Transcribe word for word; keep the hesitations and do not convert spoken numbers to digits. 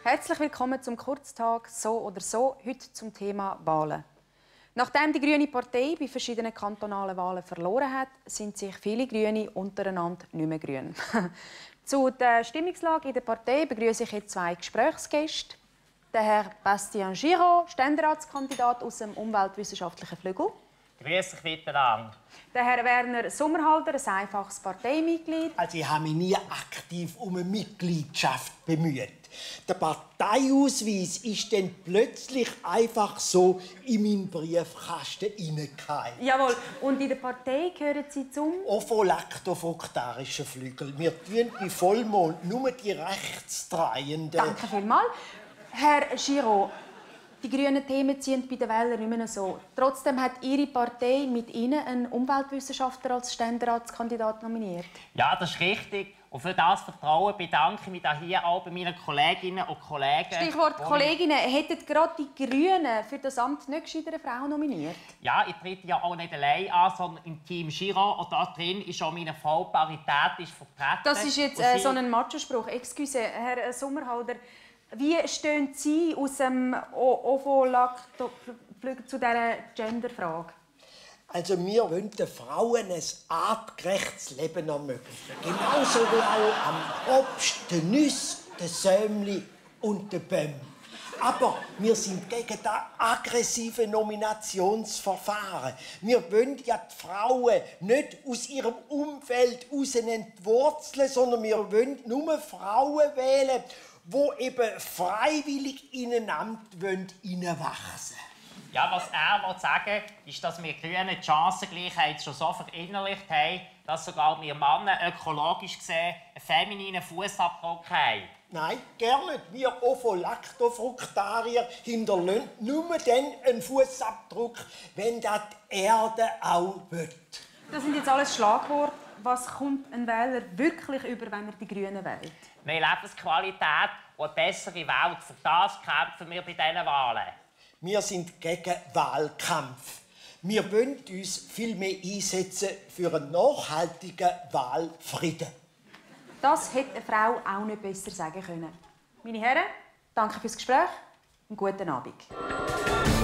Herzlich willkommen zum Kurztag «So oder so», heute zum Thema Wahlen. Nachdem die Grüne Partei bei verschiedenen kantonalen Wahlen verloren hat, sind sich viele Grüne untereinander nicht mehr grün. Zu der Stimmungslage in der Partei begrüße ich jetzt zwei Gesprächsgäste. Den Herr Bastien Giraud, Ständeratskandidat aus dem umweltwissenschaftlichen Flügel. Grüß dich miteinander. Der Herr Werner Sommerhalder, ein einfaches Parteimitglied. Also ich habe mich nie aktiv um eine Mitgliedschaft bemüht. Der Parteiausweis ist dann plötzlich einfach so in meinen Briefkasten hineingefallen. Jawohl. Und in der Partei gehören Sie zum? Opholaktofruktarischen Flügel. Wir tun bei Vollmond nur die Rechtsdrehenden. Danke vielmals. Herr Giraud, die grünen Themen ziehen bei den Wählern nicht mehr so. Trotzdem hat Ihre Partei mit Ihnen einen Umweltwissenschaftler als Ständeratskandidat nominiert. Ja, das ist richtig. Und für das Vertrauen bedanke ich mich hier auch bei meinen Kolleginnen und Kollegen. Stichwort Kolleginnen, hätten gerade die Grünen für das Amt nicht gescheiter eine Frau nominiert? Ja, ich trete ja auch nicht allein an, sondern im Team Giraud. Und da drin ist auch meine Frau paritätisch vertreten. Das ist jetzt äh, so ein Macho-Spruch. Excuse, Herr Sommerhalder. Wie stehen Sie aus dem Opholaktoflügel zu dieser Genderfrage? Also wir wollen den Frauen ein artgerechtes Leben ermöglichen. Genauso wie auch am Obst, den Nüssen, den Sämli und den Bäumen. Aber wir sind gegen das aggressive Nominationsverfahren. Wir wollen ja die Frauen nicht aus ihrem Umfeld heraus entwurzeln, sondern wir wollen nur Frauen wählen, die eben freiwillig in ein Amt hineinwachsen wollen. Ja, was er will sagen ist, dass wir Grünen die Chancengleichheit schon so verinnerlicht haben, dass sogar wir Männer ökologisch gesehen einen femininen Fußabdruck haben. Nein, gar nicht. Wir Opholaktofruktarier hinterlassen nur dann einen Fußabdruck, wenn das die Erde auch will. Das sind jetzt alles Schlagworte. Was kommt ein Wähler wirklich über, wenn er die Grünen wählt? Mehr Lebensqualität und eine bessere Welt. Für das kämpfen wir bei diesen Wahlen. Wir sind gegen Wahlkampf. Wir wollen uns viel mehr einsetzen für einen nachhaltigen Wahlfrieden. Das hätte eine Frau auch nicht besser sagen können. Meine Herren, danke fürs Gespräch und guten Abend.